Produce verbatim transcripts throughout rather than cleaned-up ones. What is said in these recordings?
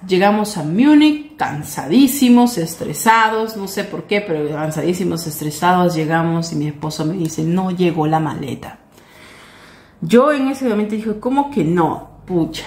llegamos a Múnich, cansadísimos, estresados, no sé por qué, pero cansadísimos, estresados, llegamos y mi esposo me dice, no llegó la maleta. Yo en ese momento dije, ¿cómo que no? Pucha.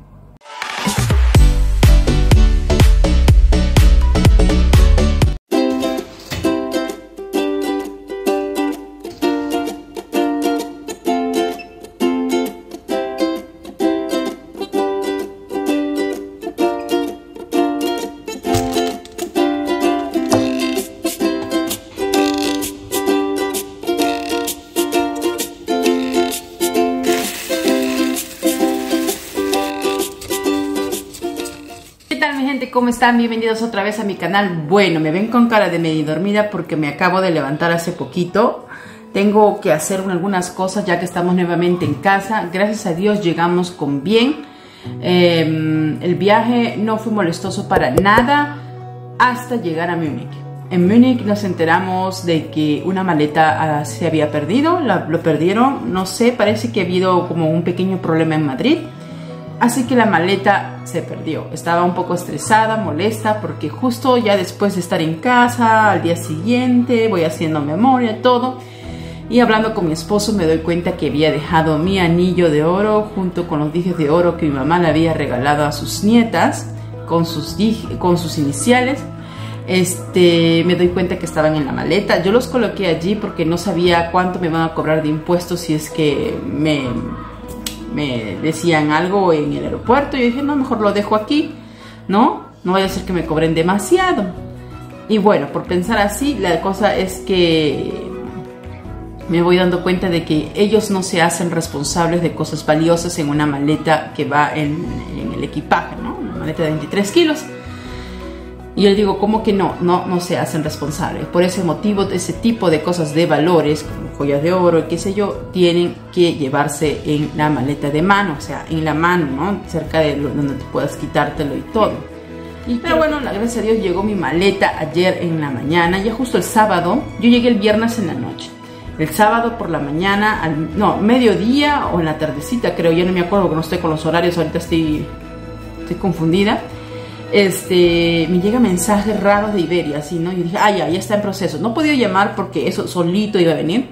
¿Cómo están? Bienvenidos otra vez a mi canal. Bueno, me ven con cara de medio dormida porque me acabo de levantar hace poquito. Tengo que hacer algunas cosas ya que estamos nuevamente en casa. Gracias a Dios llegamos con bien. Eh, el viaje no fue molestoso para nada hasta llegar a Múnich. En Múnich nos enteramos de que una maleta uh, se había perdido. La, lo perdieron, no sé, parece que ha habido como un pequeño problema en Madrid. Así que la maleta se perdió. Estaba un poco estresada, molesta, porque justo ya después de estar en casa, al día siguiente, voy haciendo memoria, todo. Y hablando con mi esposo me doy cuenta que había dejado mi anillo de oro junto con los dijes de oro que mi mamá le había regalado a sus nietas, con sus, con sus iniciales. Este, me doy cuenta que estaban en la maleta. Yo los coloqué allí porque no sabía cuánto me van a cobrar de impuestos si es que me... me decían algo en el aeropuerto. Yo dije, no, mejor lo dejo aquí, ¿no? No vaya a ser que me cobren demasiado. Y bueno, por pensar así, la cosa es que me voy dando cuenta de que ellos no se hacen responsables de cosas valiosas en una maleta que va en, en el equipaje, ¿no? Una maleta de veintitrés kilos. Y yo digo, ¿cómo que no? No, no se hacen responsables. Por ese motivo, ese tipo de cosas de valores, como joyas de oro, qué sé yo, tienen que llevarse en la maleta de mano, o sea, en la mano, ¿no? Cerca de lo, donde te puedas quitártelo y todo. Y, pero bueno, gracias a Dios llegó mi maleta ayer en la mañana, ya justo el sábado. Yo llegué el viernes en la noche. El sábado por la mañana, al, no, mediodía o en la tardecita, creo, ya no me acuerdo porque no estoy con los horarios, ahorita estoy, estoy confundida. Este, me llega mensajes raros de Iberia, así, ¿no? Yo dije, ah, ya, ya está en proceso. No podía llamar porque eso solito iba a venir.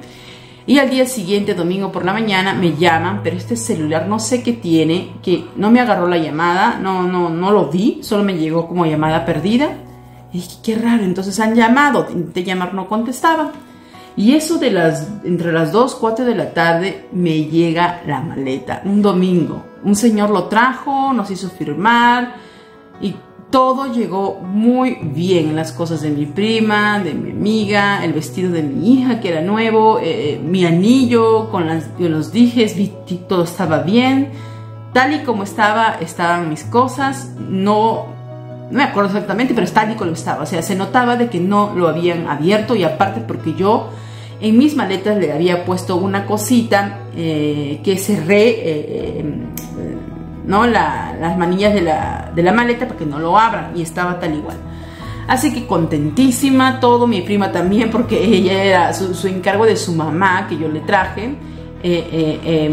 Y al día siguiente, domingo por la mañana, me llaman, pero este celular no sé qué tiene, que no me agarró la llamada, no, no, no lo vi, solo me llegó como llamada perdida. Y dije, qué raro, entonces han llamado, intenté llamar, no contestaba. Y eso de las, entre las dos, cuatro de la tarde, me llega la maleta, un domingo. Un señor lo trajo, nos hizo firmar y todo llegó muy bien, las cosas de mi prima, de mi amiga, el vestido de mi hija que era nuevo, eh, mi anillo con, las, con los dijes, vi, todo estaba bien, tal y como estaba, estaban mis cosas, no, no me acuerdo exactamente, pero tal y como estaba, o sea, se notaba de que no lo habían abierto y aparte porque yo en mis maletas le había puesto una cosita eh, que cerré, eh, eh, ¿no? La, las manillas de la, de la maleta para que no lo abran y estaba tal igual. Así que contentísima, todo, mi prima también porque ella era su, su encargo de su mamá que yo le traje, eh, eh, eh,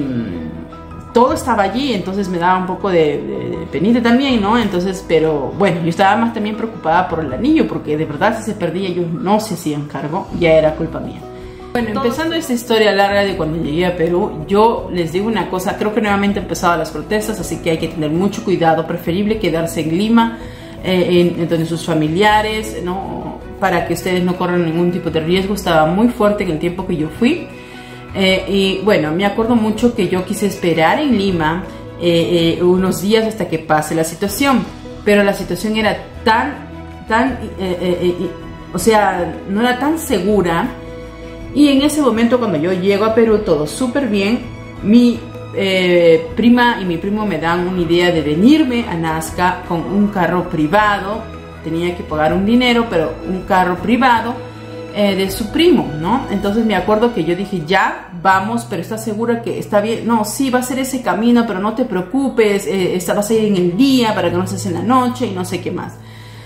todo estaba allí, entonces me daba un poco de, de, de penita también, ¿no? Entonces, pero bueno, yo estaba más también preocupada por el anillo porque de verdad si se perdía ellos no se hacían cargo, ya era culpa mía. Bueno, empezando esta historia larga de cuando llegué a Perú, yo les digo una cosa, creo que nuevamente han empezado las protestas, así que hay que tener mucho cuidado, preferible quedarse en Lima, eh, en, en sus familiares, ¿no? Para que ustedes no corran ningún tipo de riesgo. Estaba muy fuerte en el tiempo que yo fui, eh, y bueno, me acuerdo mucho que yo quise esperar en Lima eh, eh, unos días hasta que pase la situación, pero la situación era tan, tan, eh, eh, eh, o sea, no era tan segura. Y en ese momento cuando yo llego a Perú todo súper bien, mi eh, prima y mi primo me dan una idea de venirme a Nazca con un carro privado. Tenía que pagar un dinero, pero un carro privado eh, de su primo, ¿no? Entonces me acuerdo que yo dije, ya, vamos, pero ¿estás segura que está bien? No, sí, va a ser ese camino, pero no te preocupes, eh, vas a ir en el día para que no estés en la noche y no sé qué más.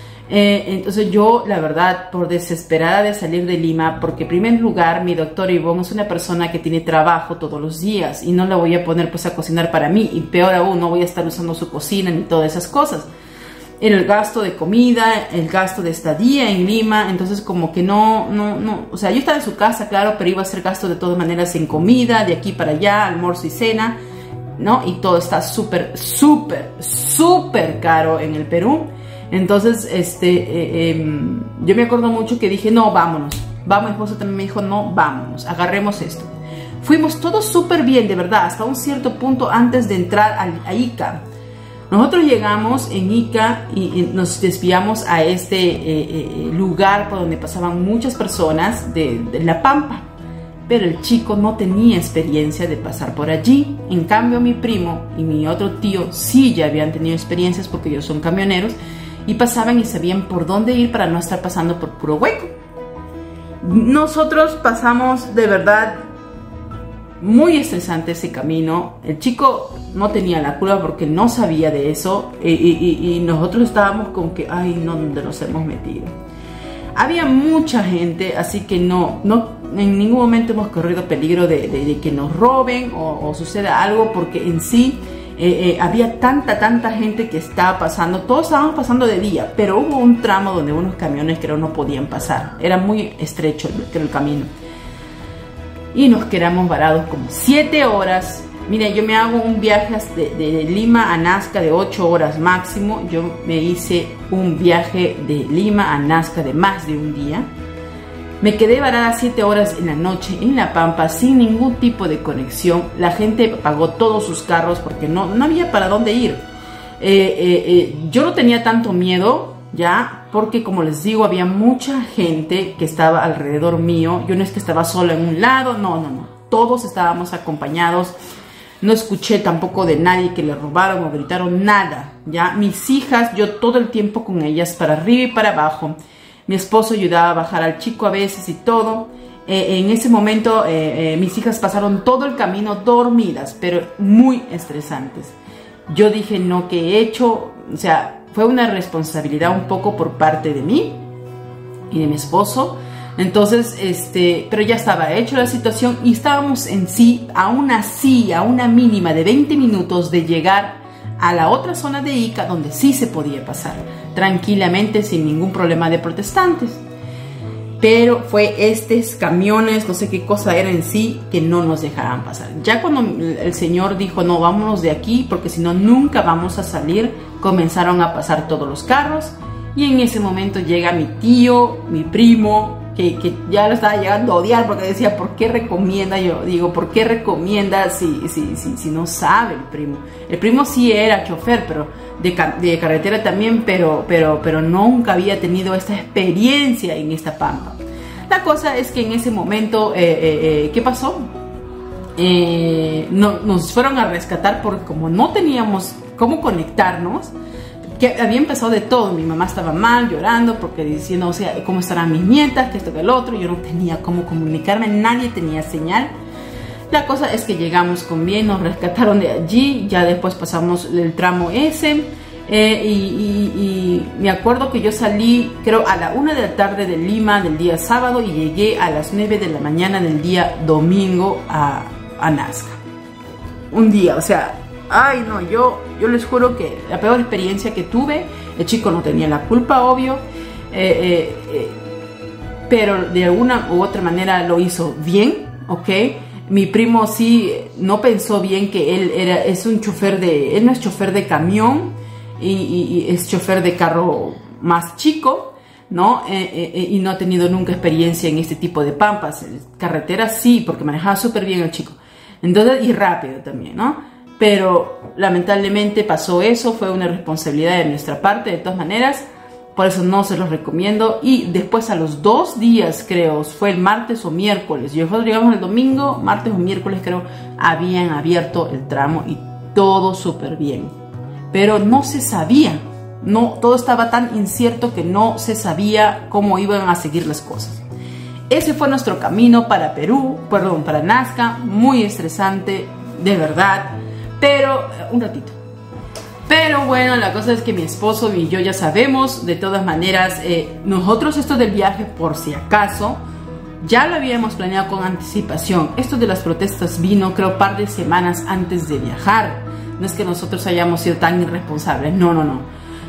Eh, entonces yo, la verdad, por desesperada de salir de Lima, porque en primer lugar mi doctor Ivonne es una persona que tiene trabajo todos los días y no la voy a poner pues a cocinar para mí, y peor aún, no voy a estar usando su cocina ni todas esas cosas. era el gasto de comida, el gasto de estadía en Lima, entonces como que no, no, no, o sea, yo estaba en su casa, claro, pero iba a hacer gasto de todas maneras en comida, de aquí para allá, almuerzo y cena, ¿no? Y todo está súper, súper, súper caro en el Perú. Entonces, este, eh, eh, yo me acuerdo mucho que dije, no, vámonos. Va, mi esposo también me dijo, no, vámonos, agarremos esto. Fuimos todos súper bien, de verdad, hasta un cierto punto antes de entrar a, a Ica. Nosotros llegamos en Ica y, y nos desviamos a este eh, eh, lugar por donde pasaban muchas personas de, de La Pampa. Pero el chico no tenía experiencia de pasar por allí. En cambio, mi primo y mi otro tío sí ya habían tenido experiencias porque ellos son camioneros y pasaban y sabían por dónde ir para no estar pasando por puro hueco. Nosotros pasamos de verdad muy estresante ese camino. El chico no tenía la culpa porque no sabía de eso y, y, y nosotros estábamos con que, ay, no, ¿dónde nos hemos metido? Había mucha gente, así que no, no en ningún momento hemos corrido peligro de, de, de que nos roben o, o suceda algo, porque en sí eh, eh, había tanta, tanta gente que estaba pasando. Todos estábamos pasando de día, pero hubo un tramo donde unos camiones creo no podían pasar. Era muy estrecho el, el camino. Y nos quedamos varados como siete horas. Mira, yo me hago un viaje de, de Lima a Nazca de ocho horas máximo. Yo me hice un viaje de Lima a Nazca de más de un día. Me quedé varada siete horas en la noche en La Pampa sin ningún tipo de conexión. La gente pagó todos sus carros porque no, no había para dónde ir. Eh, eh, eh, yo no tenía tanto miedo, ya, porque como les digo, había mucha gente que estaba alrededor mío. Yo no es que estaba sola en un lado, no, no, no. Todos estábamos acompañados. No escuché tampoco de nadie que le robaron o gritaron, nada, ya. Mis hijas, yo todo el tiempo con ellas, para arriba y para abajo. Mi esposo ayudaba a bajar al chico a veces y todo. Eh, en ese momento eh, eh, mis hijas pasaron todo el camino dormidas, pero muy estresantes. Yo dije, no, ¿qué he hecho? O sea, fue una responsabilidad un poco por parte de mí y de mi esposo. Entonces, este, pero ya estaba hecho la situación y estábamos en sí, aún así, a una mínima de veinte minutos de llegar a la otra zona de Ica, donde sí se podía pasar tranquilamente, sin ningún problema de protestantes. Pero fue estos camiones, no sé qué cosa era en sí, que no nos dejaban pasar. Ya cuando el señor dijo, no, vámonos de aquí, porque si no, nunca vamos a salir, comenzaron a pasar todos los carros. Y en ese momento llega mi tío, mi primo, que, que ya lo estaba llegando a odiar porque decía, ¿por qué recomienda? Yo digo, ¿por qué recomienda si, si, si, si no sabe el primo? El primo sí era chofer, pero de, de carretera también, pero, pero, pero nunca había tenido esta experiencia en esta Pampa. La cosa es que en ese momento, eh, eh, eh, ¿qué pasó? Eh, no, nos fueron a rescatar porque como no teníamos cómo conectarnos, que había empezado de todo. Mi mamá estaba mal, llorando, porque diciendo, o sea, ¿cómo estarán mis nietas? Que esto, que el otro. Yo no tenía cómo comunicarme, nadie tenía señal. La cosa es que llegamos con bien, nos rescataron de allí, ya después pasamos el tramo ese. Eh, y, y, y me acuerdo que yo salí, creo, a la una de la tarde de Lima del día sábado y llegué a las nueve de la mañana del día domingo a, a Nazca. Un día, o sea... Ay, no, yo, yo les juro que la peor experiencia que tuve, el chico no tenía la culpa, obvio, eh, eh, eh, pero de alguna u otra manera lo hizo bien, ¿ok? Mi primo sí no pensó bien que él era, es un chofer de, él no es chofer de camión y, y, y es chofer de carro más chico, ¿no? Eh, eh, y no ha tenido nunca experiencia en este tipo de pampas. Carretera sí, porque manejaba súper bien el chico. Entonces, y rápido también, ¿no? Pero lamentablemente pasó eso, fue una responsabilidad de nuestra parte, de todas maneras, por eso no se los recomiendo. Y después a los dos días, creo, fue el martes o miércoles, nosotros llegamos el domingo, martes o miércoles creo, habían abierto el tramo y todo súper bien. Pero no se sabía, no, todo estaba tan incierto que no se sabía cómo iban a seguir las cosas. Ese fue nuestro camino para Perú, perdón, para Nazca, muy estresante, de verdad. Pero, un ratito. Pero bueno, la cosa es que mi esposo y yo ya sabemos, de todas maneras, eh, nosotros esto del viaje, por si acaso, ya lo habíamos planeado con anticipación. Esto de las protestas vino, creo, un par de semanas antes de viajar. No es que nosotros hayamos sido tan irresponsables, no, no, no.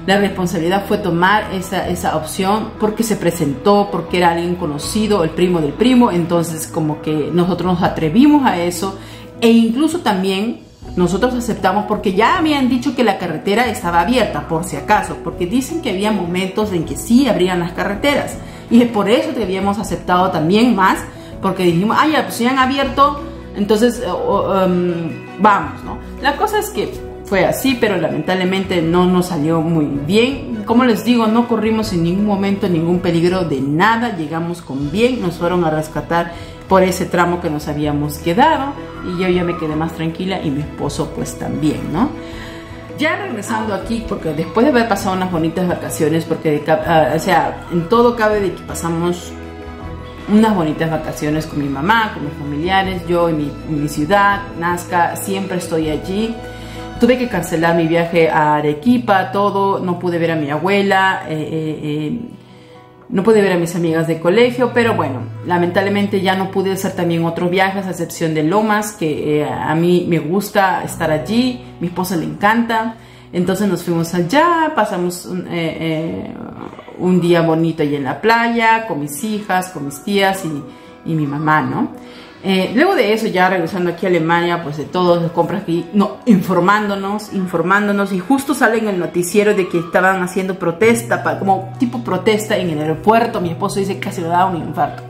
La responsabilidad fue tomar esa, esa opción porque se presentó, porque era alguien conocido, el primo del primo. Entonces como que nosotros nos atrevimos a eso, e incluso también nosotros aceptamos porque ya habían dicho que la carretera estaba abierta, por si acaso, porque dicen que había momentos en que sí abrían las carreteras, y es por eso que habíamos aceptado también más, porque dijimos, ah, ya, pues si han abierto, entonces uh, um, vamos, ¿no? La cosa es que fue así, pero lamentablemente no nos salió muy bien. Como les digo, no corrimos en ningún momento ningún peligro de nada, llegamos con bien, nos fueron a rescatar por ese tramo que nos habíamos quedado, y yo ya me quedé más tranquila, y mi esposo pues también, ¿no? Ya regresando aquí, porque después de haber pasado unas bonitas vacaciones, porque uh, o sea, en todo cabe de que pasamos unas bonitas vacaciones con mi mamá, con mis familiares, yo en mi, en mi ciudad, Nazca, siempre estoy allí. Tuve que cancelar mi viaje a Arequipa, todo, no pude ver a mi abuela, eh, eh, eh, no pude ver a mis amigas de colegio, pero bueno, lamentablemente ya no pude hacer también otros viajes, a excepción de Lomas, que eh, a mí me gusta estar allí, mi esposa le encanta. Entonces nos fuimos allá, pasamos un, eh, eh, un día bonito allí en la playa, con mis hijas, con mis tías y, y mi mamá, ¿no? Eh, luego de eso, ya regresando aquí a Alemania, pues de todas las compras aquí, no, informándonos, informándonos, y justo sale en el noticiero de que estaban haciendo protesta, pa, como tipo protesta en el aeropuerto. Mi esposo dice que casi le daba un infarto.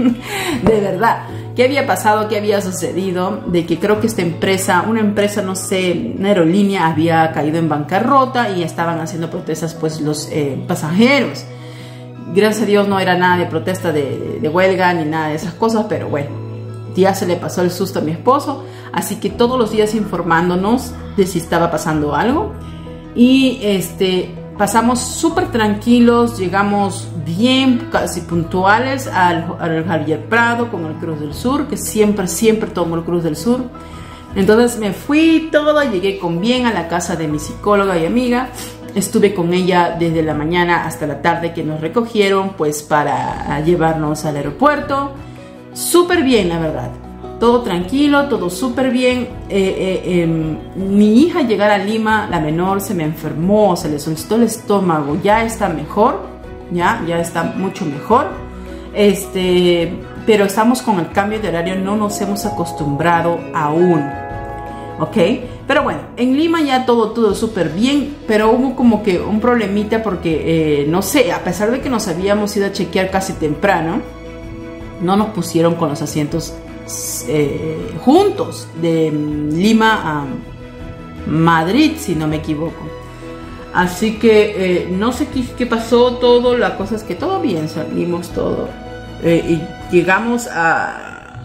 De verdad, ¿qué había pasado? ¿Qué había sucedido? De que creo que esta empresa, una empresa, no sé, una aerolínea había caído en bancarrota y estaban haciendo protestas pues los eh, pasajeros. Gracias a Dios no era nada de protesta de, de, de huelga ni nada de esas cosas, pero bueno, ya se le pasó el susto a mi esposo, así que todos los días informándonos de si estaba pasando algo. Y este, pasamos súper tranquilos, llegamos bien, casi puntuales al, al Javier Prado con el Cruz del Sur, que siempre, siempre tomo el Cruz del Sur. Entonces me fui todo, llegué con bien a la casa de mi psicóloga y amiga. Estuve con ella desde la mañana hasta la tarde, que nos recogieron pues para llevarnos al aeropuerto. Súper bien, la verdad, todo tranquilo, todo súper bien. eh, eh, eh, mi hija llegar a Lima, la menor, se me enfermó, se le solicitó el estómago, ya está mejor, ya, ya está mucho mejor, este, pero estamos con el cambio de horario, no nos hemos acostumbrado aún, ok, pero bueno, en Lima ya todo, todo súper bien, pero hubo como que un problemita porque, eh, no sé, a pesar de que nos habíamos ido a chequear casi temprano, no nos pusieron con los asientos eh, juntos de Lima a Madrid, si no me equivoco. Así que eh, no sé qué, qué pasó todo. La cosa es que todo bien, salimos todo eh, y llegamos a...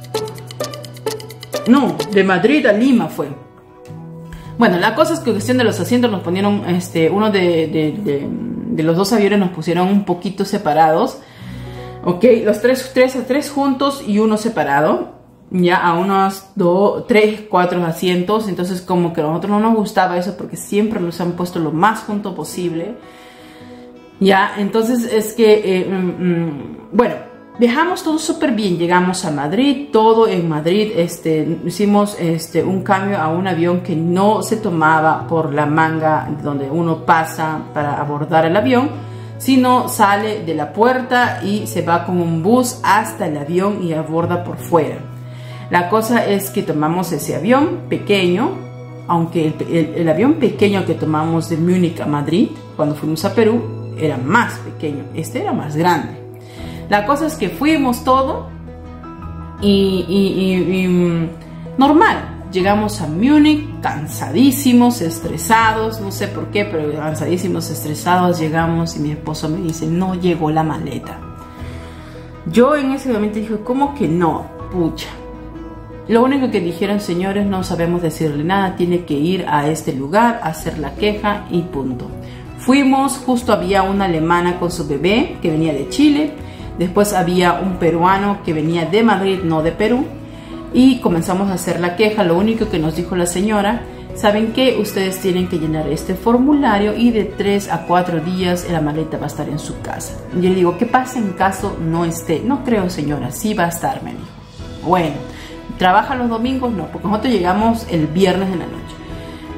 No, de Madrid a Lima fue. Bueno, la cosa es que en cuestión de los asientos nos ponieron, este, uno de, de, de, de los dos aviones nos pusieron un poquito separados. Ok, los tres, tres, tres juntos y uno separado, ya a unos dos, tres, cuatro asientos. Entonces como que a nosotros no nos gustaba eso, porque siempre nos han puesto lo más junto posible. Ya, entonces es que, eh, mm, bueno, dejamos todo súper bien, llegamos a Madrid, todo en Madrid, este, hicimos este, un cambio a un avión que no se tomaba por la manga donde uno pasa para abordar el avión, sino sale de la puerta y se va con un bus hasta el avión y aborda por fuera. La cosa es que tomamos ese avión pequeño, aunque el, el, el avión pequeño que tomamos de Múnich a Madrid cuando fuimos a Perú era más pequeño, este era más grande. La cosa es que fuimos todo y, y, y, y normal. Llegamos a Múnich cansadísimos, estresados, no sé por qué, pero cansadísimos, estresados. Llegamos y mi esposo me dice, no llegó la maleta. Yo en ese momento dije, ¿cómo que no? Pucha. Lo único que dijeron, señores, no sabemos decirle nada, tiene que ir a este lugar, a hacer la queja y punto. Fuimos, justo había una alemana con su bebé que venía de Chile, después había un peruano que venía de Madrid, no de Perú. Y comenzamos a hacer la queja. Lo único que nos dijo la señora, ¿saben qué? Ustedes tienen que llenar este formulario y de tres a cuatro días la maleta va a estar en su casa. Y yo le digo, ¿qué pasa en caso no esté? No creo, señora, sí va a estar, me dijo. Bueno, ¿trabaja los domingos? No, porque nosotros llegamos el viernes en la noche.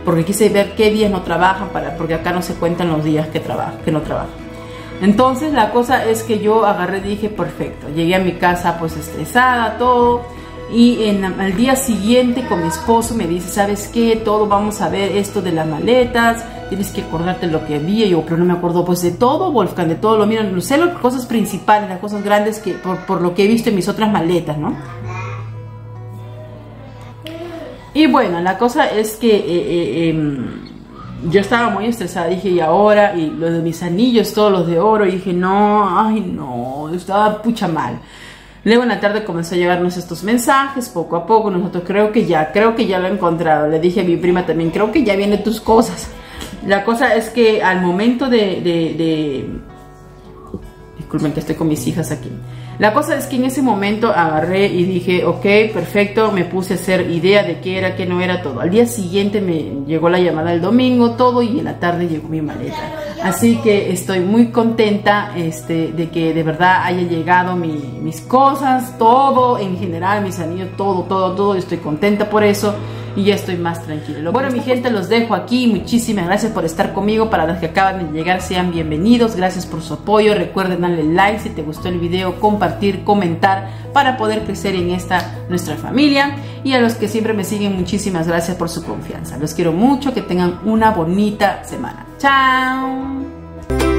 porque quise ver qué días no trabajan, para, porque acá no se cuentan los días que, trabaja, que no trabajan. Entonces la cosa es que yo agarré y dije, perfecto, llegué a mi casa pues estresada, todo, y en, al día siguiente con mi esposo me dice, ¿sabes qué? Todo, vamos a ver esto de las maletas, tienes que acordarte lo que había. Yo, pero no me acuerdo pues de todo, Wolfgang, de todo, lo miro, no sé las cosas principales, las cosas grandes que por, por lo que he visto en mis otras maletas, ¿no? Y bueno, la cosa es que eh, eh, eh, yo estaba muy estresada, dije, y ahora, y lo de mis anillos, todos los de oro, y dije, no, ay no, estaba pucha mal. Luego en la tarde comenzó a llegarnos estos mensajes, poco a poco, nosotros creo que ya, creo que ya lo he encontrado. Le dije a mi prima también, creo que ya vienen tus cosas. La cosa es que al momento de, de, de... disculpen que estoy con mis hijas aquí. La cosa es que en ese momento agarré y dije, ok, perfecto, me puse a hacer idea de qué era, qué no era todo. Al día siguiente me llegó la llamada el domingo, todo, y en la tarde llegó mi maleta. Así que estoy muy contenta este, de que de verdad haya llegado mi, mis cosas, todo en general, mis anillos, todo, todo, todo. Estoy contenta por eso y ya estoy más tranquila. Bueno, mi gente, los dejo aquí. Muchísimas gracias por estar conmigo. Para los que acaban de llegar, sean bienvenidos. Gracias por su apoyo. Recuerden darle like si te gustó el video, compartir, comentar para poder crecer en esta nuestra familia. Y a los que siempre me siguen, muchísimas gracias por su confianza. Los quiero mucho. Que tengan una bonita semana. Chao.